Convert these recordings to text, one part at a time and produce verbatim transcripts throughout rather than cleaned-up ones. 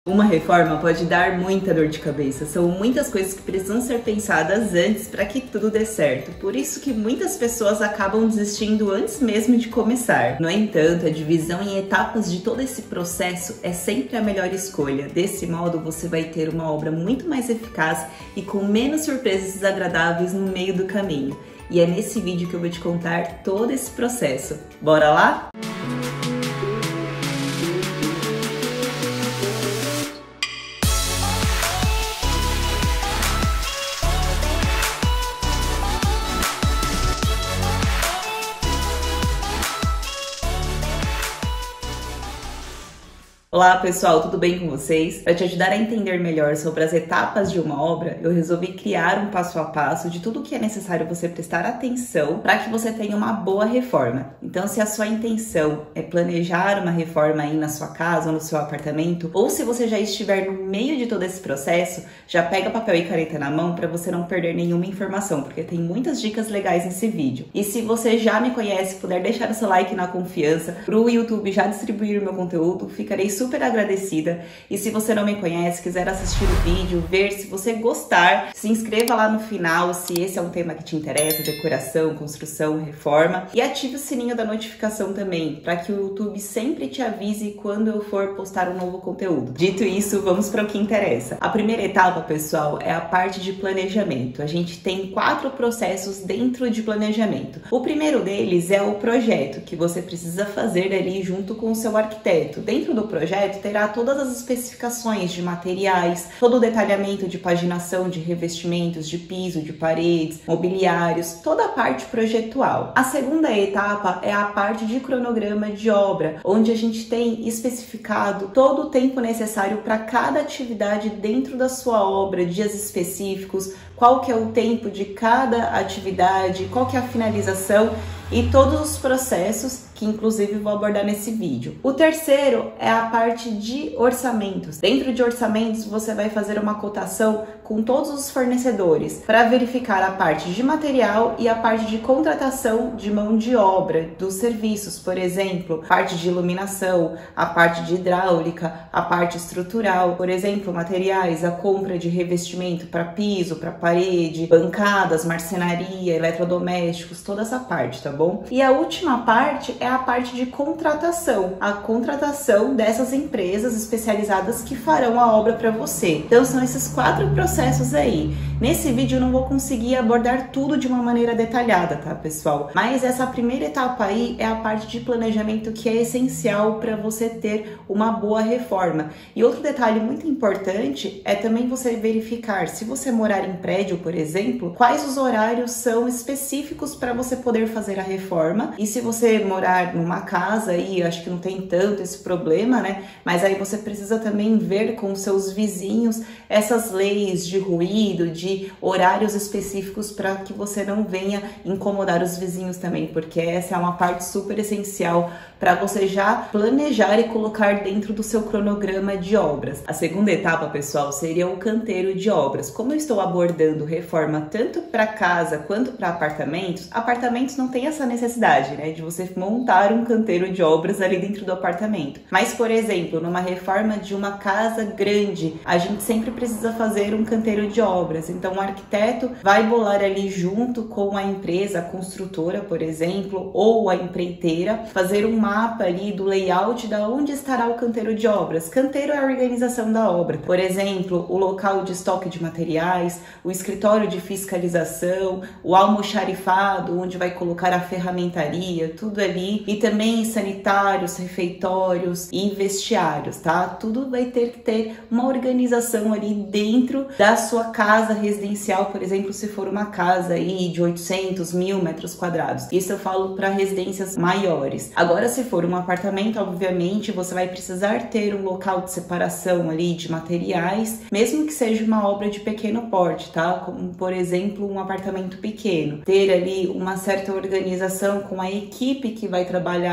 Uma reforma pode dar muita dor de cabeça, são muitas coisas que precisam ser pensadas antes para que tudo dê certo, por isso que muitas pessoas acabam desistindo antes mesmo de começar. No entanto, a divisão em etapas de todo esse processo é sempre a melhor escolha. Desse modo, você vai ter uma obra muito mais eficaz e com menos surpresas desagradáveis no meio do caminho. E é nesse vídeo que eu vou te contar todo esse processo. Bora lá? Olá pessoal, tudo bem com vocês? Para te ajudar a entender melhor sobre as etapas de uma obra, eu resolvi criar um passo a passo de tudo o que é necessário você prestar atenção para que você tenha uma boa reforma. Então, se a sua intenção é planejar uma reforma aí na sua casa ou no seu apartamento, ou se você já estiver no meio de todo esse processo, já pega papel e caneta na mão para você não perder nenhuma informação, porque tem muitas dicas legais nesse vídeo. E se você já me conhece, puder deixar o seu like na confiança para o YouTube já distribuir o meu conteúdo, ficarei super super agradecida. E se você não me conhece, quiser assistir o vídeo, ver se você gostar, se inscreva lá no final se esse é um tema que te interessa, decoração, construção, reforma, e ative o sininho da notificação também, para que o YouTube sempre te avise quando eu for postar um novo conteúdo. Dito isso, vamos para o que interessa. A primeira etapa, pessoal, é a parte de planejamento. A gente tem quatro processos dentro de planejamento. O primeiro deles é o projeto, que você precisa fazer ali junto com o seu arquiteto. Dentro do projeto terá todas as especificações de materiais, todo o detalhamento de paginação de revestimentos, de piso, de paredes, mobiliários, toda a parte projetual. A segunda etapa é a parte de cronograma de obra, onde a gente tem especificado todo o tempo necessário para cada atividade dentro da sua obra, dias específicos, qual que é o tempo de cada atividade, qual que é a finalização e todos os processos que inclusive vou abordar nesse vídeo. O terceiro é a parte de orçamentos. Dentro de orçamentos você vai fazer uma cotação com todos os fornecedores para verificar a parte de material e a parte de contratação de mão de obra dos serviços, por exemplo, parte de iluminação, a parte de hidráulica, a parte estrutural, por exemplo, materiais, a compra de revestimento para piso, para parede, bancadas, marcenaria, eletrodomésticos, toda essa parte, tá bom? E a última parte é a parte de contratação, a contratação dessas empresas especializadas que farão a obra para você. Então são esses quatro processos aí. Nesse vídeo eu não vou conseguir abordar tudo de uma maneira detalhada, tá, pessoal? Mas essa primeira etapa aí é a parte de planejamento que é essencial para você ter uma boa reforma. E outro detalhe muito importante é também você verificar, se você morar em prédio, por exemplo, quais os horários são específicos para você poder fazer a reforma. E se você morar numa casa aí, acho que não tem tanto esse problema, né? Mas aí você precisa também ver com seus vizinhos essas leis de ruído, de horários específicos para que você não venha incomodar os vizinhos também, porque essa é uma parte super essencial para você já planejar e colocar dentro do seu cronograma de obras. A segunda etapa, pessoal, seria o canteiro de obras. Como eu estou abordando reforma tanto para casa quanto para apartamentos, apartamentos não tem essa necessidade, né, de você montar um canteiro de obras ali dentro do apartamento. Mas, por exemplo, numa reforma de uma casa grande, a gente sempre precisa fazer um canteiro de obras. Então, o arquiteto vai bolar ali junto com a empresa, a construtora, por exemplo, ou a empreiteira, fazer um mapa ali do layout da onde estará o canteiro de obras. Canteiro é a organização da obra. Por exemplo, o local de estoque de materiais, o escritório de fiscalização, o almoxarifado, onde vai colocar a ferramentaria, tudo ali. E também sanitários, refeitórios e vestiários, tá? Tudo vai ter que ter uma organização ali dentro da sua casa residencial, por exemplo, se for uma casa aí de oitocentos, mil metros quadrados. Isso eu falo para residências maiores. Agora, se for um apartamento, obviamente, você vai precisar ter um local de separação ali de materiais, mesmo que seja uma obra de pequeno porte, tá? Como, por exemplo, um apartamento pequeno. Ter ali uma certa organização com a equipe que vai trabalhar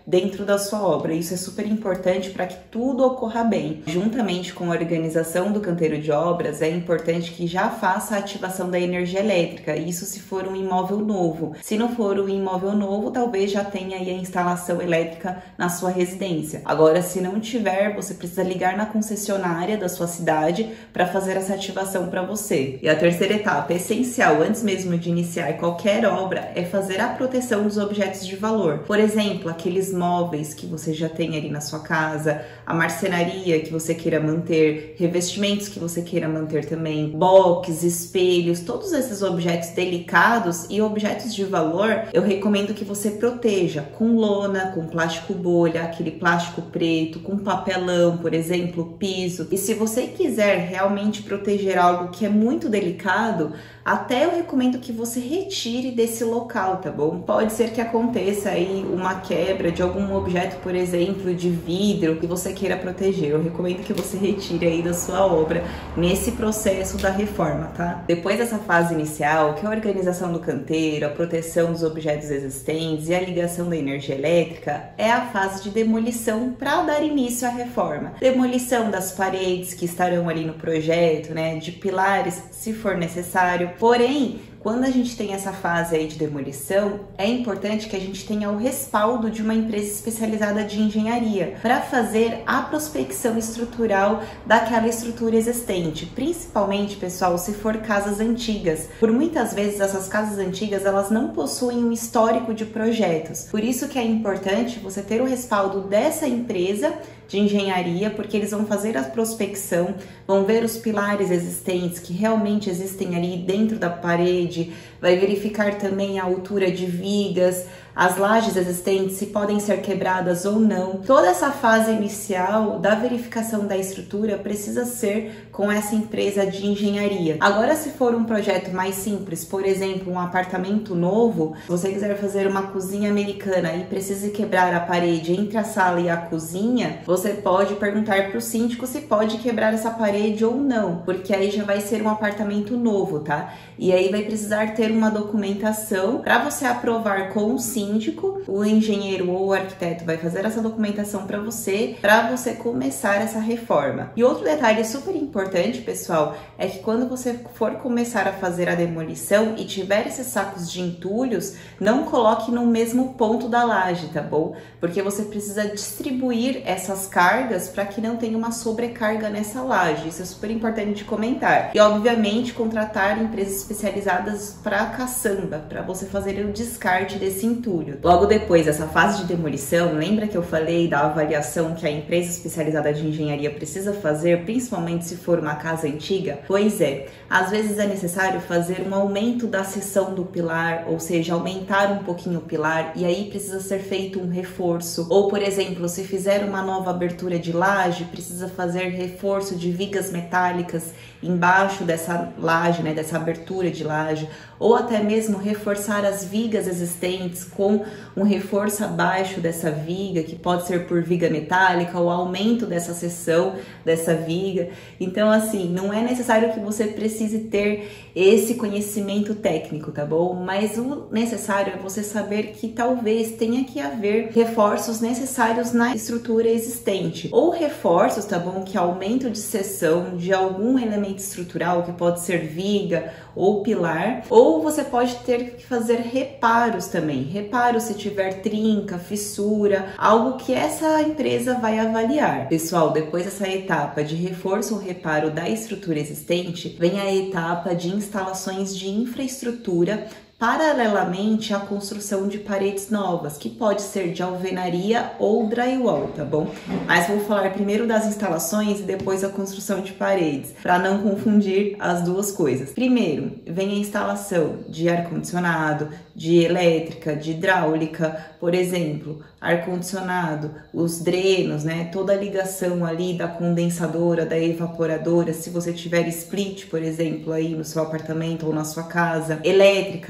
dentro da sua obra. Isso é super importante para que tudo ocorra bem. Juntamente com a organização do canteiro de obras, é importante que já faça a ativação da energia elétrica, isso se for um imóvel novo. Se não for um imóvel novo, talvez já tenha aí a instalação elétrica na sua residência. Agora, se não tiver, você precisa ligar na concessionária da sua cidade para fazer essa ativação para você. E a terceira etapa, essencial, antes mesmo de iniciar qualquer obra, é fazer a proteção dos objetos de valor. Por exemplo, aqueles móveis que você já tem ali na sua casa, a marcenaria que você queira manter, revestimentos que você queira manter também, box, espelhos, todos esses objetos delicados e objetos de valor, eu recomendo que você proteja com lona, com plástico bolha, aquele plástico preto, com papelão, por exemplo, piso. E se você quiser realmente proteger algo que é muito delicado, até eu recomendo que você retire desse local, tá bom? Pode ser que aconteça aí uma quebra de algum objeto, por exemplo, de vidro que você queira proteger. Eu recomendo que você retire aí da sua obra nesse processo da reforma, tá? Depois dessa fase inicial, que é a organização do canteiro, a proteção dos objetos existentes e a ligação da energia elétrica, é a fase de demolição para dar início à reforma. Demolição das paredes que estarão ali no projeto, né? De pilares, se for necessário. Porém, quando a gente tem essa fase aí de demolição, é importante que a gente tenha o respaldo de uma empresa especializada de engenharia para fazer a prospecção estrutural daquela estrutura existente, principalmente, pessoal, se for casas antigas. Por muitas vezes essas casas antigas, elas não possuem um histórico de projetos. Por isso que é importante você ter o respaldo dessa empresa de engenharia, porque eles vão fazer a prospecção, vão ver os pilares existentes que realmente existem ali dentro da parede, vai verificar também a altura de vigas, as lajes existentes, se podem ser quebradas ou não. Toda essa fase inicial da verificação da estrutura precisa ser com essa empresa de engenharia. Agora, se for um projeto mais simples, por exemplo, um apartamento novo, se você quiser fazer uma cozinha americana e precisa quebrar a parede entre a sala e a cozinha, você pode perguntar para o síndico se pode quebrar essa parede ou não, porque aí já vai ser um apartamento novo, tá? E aí vai precisar ter uma documentação para você aprovar com o síndico. O engenheiro ou o arquiteto vai fazer essa documentação para você, para você começar essa reforma. E outro detalhe super importante, pessoal, é que quando você for começar a fazer a demolição e tiver esses sacos de entulhos, não coloque no mesmo ponto da laje, tá bom? Porque você precisa distribuir essas cargas para que não tenha uma sobrecarga nessa laje. Isso é super importante de comentar. E, obviamente, contratar empresas especializadas para caçamba, para você fazer o descarte desse entulho. Logo depois dessa fase de demolição, lembra que eu falei da avaliação que a empresa especializada de engenharia precisa fazer, principalmente se for uma casa antiga? Pois é, às vezes é necessário fazer um aumento da seção do pilar, ou seja, aumentar um pouquinho o pilar, e aí precisa ser feito um reforço. Ou, por exemplo, se fizer uma nova abertura de laje, precisa fazer reforço de vigas metálicas embaixo dessa laje, né, dessa abertura de laje, ou até mesmo reforçar as vigas existentes com um reforço abaixo dessa viga, que pode ser por viga metálica, ou aumento dessa seção dessa viga. Então, assim, não é necessário que você precise ter esse conhecimento técnico, tá bom? Mas o necessário é você saber que talvez tenha que haver reforços necessários na estrutura existente, ou reforços, tá bom, que aumento de seção de algum elemento estrutural, que pode ser viga ou pilar, ou você pode ter que fazer reparos também, reparos se tiver trinca, fissura, algo que essa empresa vai avaliar. Pessoal, depois dessa etapa de reforço ou reparo da estrutura existente, vem a etapa de instalações de infraestrutura paralelamente à construção de paredes novas, que pode ser de alvenaria ou drywall, tá bom? Mas vou falar primeiro das instalações e depois a construção de paredes, para não confundir as duas coisas. Primeiro, vem a instalação de ar-condicionado, de elétrica, de hidráulica, por exemplo, ar-condicionado, os drenos, né? Toda a ligação ali da condensadora, da evaporadora, se você tiver split, por exemplo, aí no seu apartamento ou na sua casa, elétrica,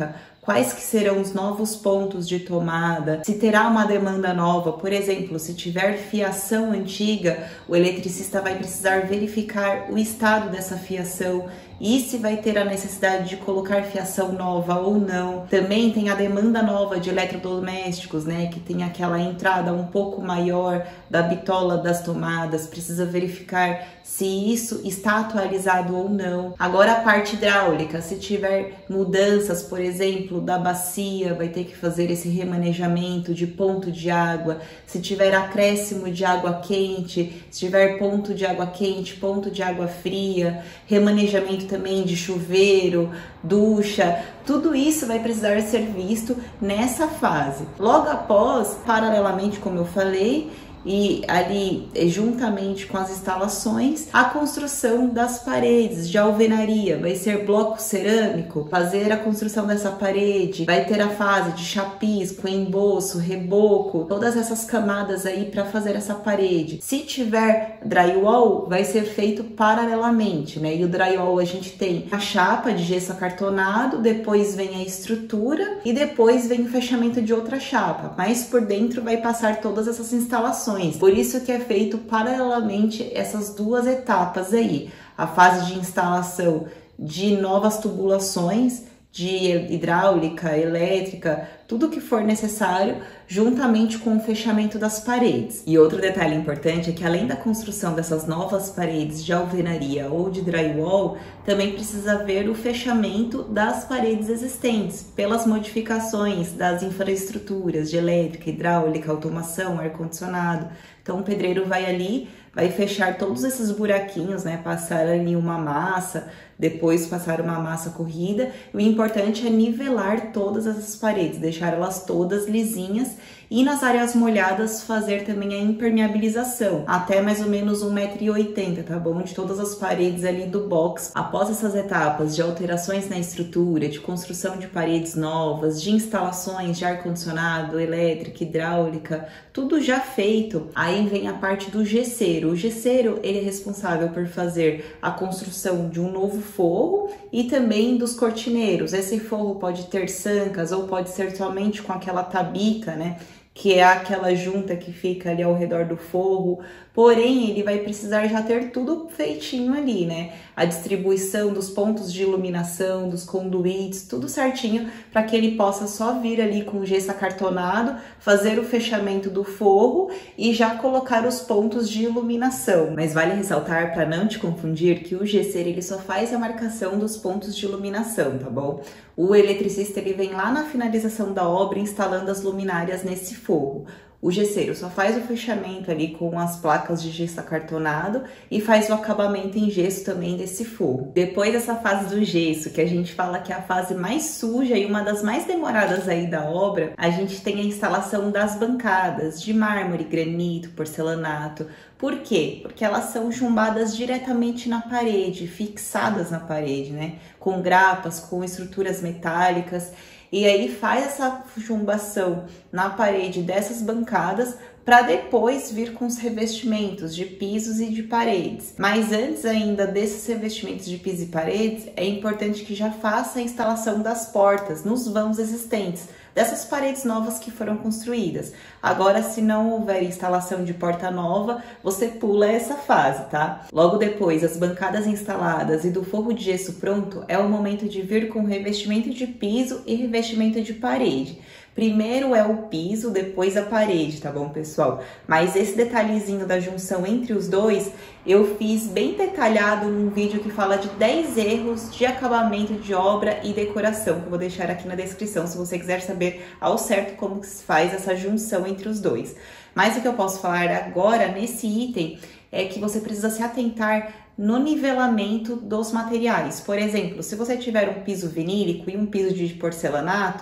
quais que serão os novos pontos de tomada, se terá uma demanda nova, por exemplo, se tiver fiação antiga, o eletricista vai precisar verificar o estado dessa fiação e se vai ter a necessidade de colocar fiação nova ou não. Também tem a demanda nova de eletrodomésticos, né, que tem aquela entrada um pouco maior da bitola das tomadas, precisa verificar se isso está atualizado ou não. Agora a parte hidráulica, se tiver mudanças, por exemplo, da bacia, vai ter que fazer esse remanejamento de ponto de água. Se tiver acréscimo de água quente, se tiver ponto de água quente, ponto de água fria, remanejamento também de chuveiro, ducha, tudo isso vai precisar ser visto nessa fase. Logo após, paralelamente, como eu falei, e ali, juntamente com as instalações, a construção das paredes de alvenaria, vai ser bloco cerâmico, fazer a construção dessa parede, vai ter a fase de chapisco, emboço, reboco, todas essas camadas aí para fazer essa parede. Se tiver drywall, vai ser feito paralelamente, né? E o drywall a gente tem a chapa de gesso acartonado, depois vem a estrutura e depois vem o fechamento de outra chapa, mas por dentro vai passar todas essas instalações. Por isso que é feito paralelamente essas duas etapas aí, a fase de instalação de novas tubulações, de hidráulica, elétrica, tudo que for necessário, juntamente com o fechamento das paredes. E outro detalhe importante é que além da construção dessas novas paredes de alvenaria ou de drywall, também precisa ver o fechamento das paredes existentes, pelas modificações das infraestruturas de elétrica, hidráulica, automação, ar-condicionado. Então o pedreiro vai ali, vai fechar todos esses buraquinhos, né? Passar ali uma massa, depois passar uma massa corrida. O importante é nivelar todas essas paredes, deixar elas todas lisinhas e nas áreas molhadas fazer também a impermeabilização, até mais ou menos um metro e oitenta, tá bom? De todas as paredes ali do box. Após essas etapas de alterações na estrutura, de construção de paredes novas, de instalações de ar-condicionado, elétrica, hidráulica, tudo já feito, aí vem a parte do gesseiro. O gesseiro, ele é responsável por fazer a construção de um novo forro e também dos cortineiros. Esse forro pode ter sancas ou pode ser somente com aquela tabica, né? Que é aquela junta que fica ali ao redor do forro, porém ele vai precisar já ter tudo feitinho ali, né? A distribuição dos pontos de iluminação, dos conduítes, tudo certinho para que ele possa só vir ali com o gesso acartonado, fazer o fechamento do forro e já colocar os pontos de iluminação. Mas vale ressaltar, para não te confundir, que o gesseiro ele só faz a marcação dos pontos de iluminação, tá bom? O eletricista ele vem lá na finalização da obra instalando as luminárias nesse forro. O gesseiro só faz o fechamento ali com as placas de gesso acartonado e faz o acabamento em gesso também desse forro. Depois dessa fase do gesso, que a gente fala que é a fase mais suja e uma das mais demoradas aí da obra, a gente tem a instalação das bancadas de mármore, granito, porcelanato. Por quê? Porque elas são chumbadas diretamente na parede, fixadas na parede, né? Com grapas, com estruturas metálicas. E aí faz essa chumbação na parede dessas bancadas para depois vir com os revestimentos de pisos e de paredes. Mas antes ainda desses revestimentos de piso e paredes, é importante que já faça a instalação das portas nos vãos existentes, dessas paredes novas que foram construídas. Agora, se não houver instalação de porta nova, você pula essa fase, tá? Logo depois, as bancadas instaladas e do forro de gesso pronto, é o momento de vir com revestimento de piso e revestimento de parede. Primeiro é o piso, depois a parede, tá bom, pessoal? Mas esse detalhezinho da junção entre os dois, eu fiz bem detalhado num vídeo que fala de dez erros de acabamento de obra e decoração, que eu vou deixar aqui na descrição, se você quiser saber ao certo como se faz essa junção entre os dois. Mas o que eu posso falar agora, nesse item, é que você precisa se atentar no nivelamento dos materiais. Por exemplo, se você tiver um piso vinílico e um piso de porcelanato,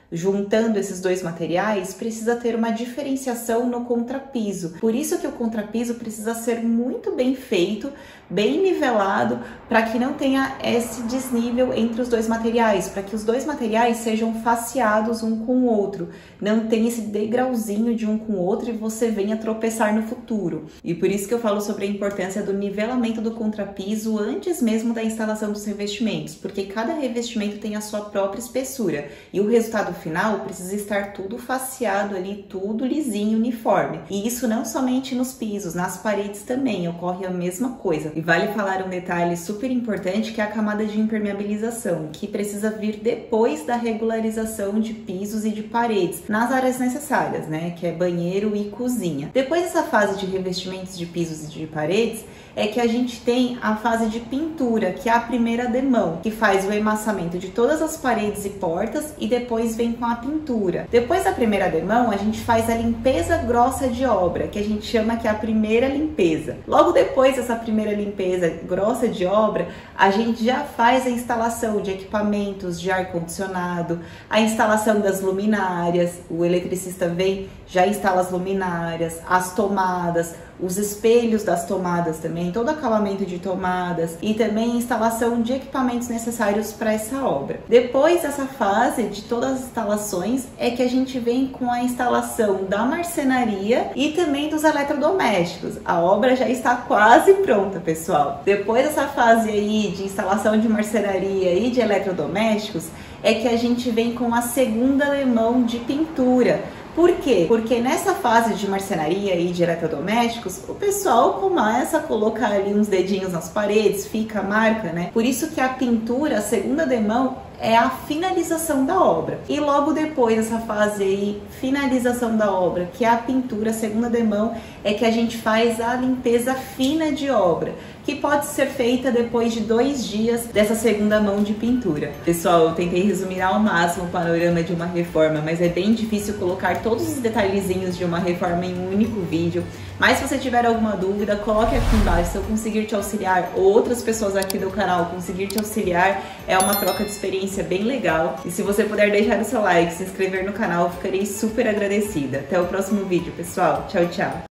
juntando esses dois materiais, precisa ter uma diferenciação no contrapiso. Por isso que o contrapiso precisa ser muito bem feito, bem nivelado, para que não tenha esse desnível entre os dois materiais, para que os dois materiais sejam faceados um com o outro, não tenha esse degrauzinho de um com o outro e você venha tropeçar no futuro. E por isso que eu falo sobre a importância do nivelamento do contrapiso antes mesmo da instalação dos revestimentos, porque cada revestimento tem a sua própria espessura e o resultado final precisa estar tudo faceado ali, tudo lisinho, uniforme. E isso não somente nos pisos, nas paredes também ocorre a mesma coisa. E vale falar um detalhe super importante, que é a camada de impermeabilização, que precisa vir depois da regularização de pisos e de paredes, nas áreas necessárias, né, que é banheiro e cozinha. Depois dessa fase de revestimentos de pisos e de paredes, é que a gente tem a fase de pintura, que é a primeira demão, que faz o emassamento de todas as paredes e portas e depois vem com a pintura. Depois da primeira demão, a gente faz a limpeza grossa de obra, que a gente chama que é a primeira limpeza. Logo depois dessa primeira limpeza grossa de obra, a gente já faz a instalação de equipamentos de ar-condicionado, a instalação das luminárias, o eletricista vem, já instala as luminárias, as tomadas, os espelhos das tomadas também, todo acabamento de tomadas e também instalação de equipamentos necessários para essa obra. Depois dessa fase de todas as instalações é que a gente vem com a instalação da marcenaria e também dos eletrodomésticos. A obra já está quase pronta, pessoal. Depois dessa fase aí de instalação de marcenaria e de eletrodomésticos é que a gente vem com a segunda demão de pintura. Por quê? Porque nessa fase de marcenaria e de eletrodomésticos, o pessoal começa a colocar ali uns dedinhos nas paredes, fica a marca, né? Por isso que a pintura, a segunda demão, é a finalização da obra. E logo depois dessa fase aí, finalização da obra, que é a pintura, a segunda demão, é que a gente faz a limpeza fina de obra, que pode ser feita depois de dois dias dessa segunda mão de pintura. Pessoal, eu tentei resumir ao máximo o panorama de uma reforma, mas é bem difícil colocar todos os detalhezinhos de uma reforma em um único vídeo. Mas se você tiver alguma dúvida, coloque aqui embaixo. Se eu conseguir te auxiliar, ou outras pessoas aqui do canal conseguir te auxiliar, é uma troca de experiência bem legal. E se você puder deixar o seu like, se inscrever no canal, eu ficarei super agradecida. Até o próximo vídeo, pessoal. Tchau, tchau!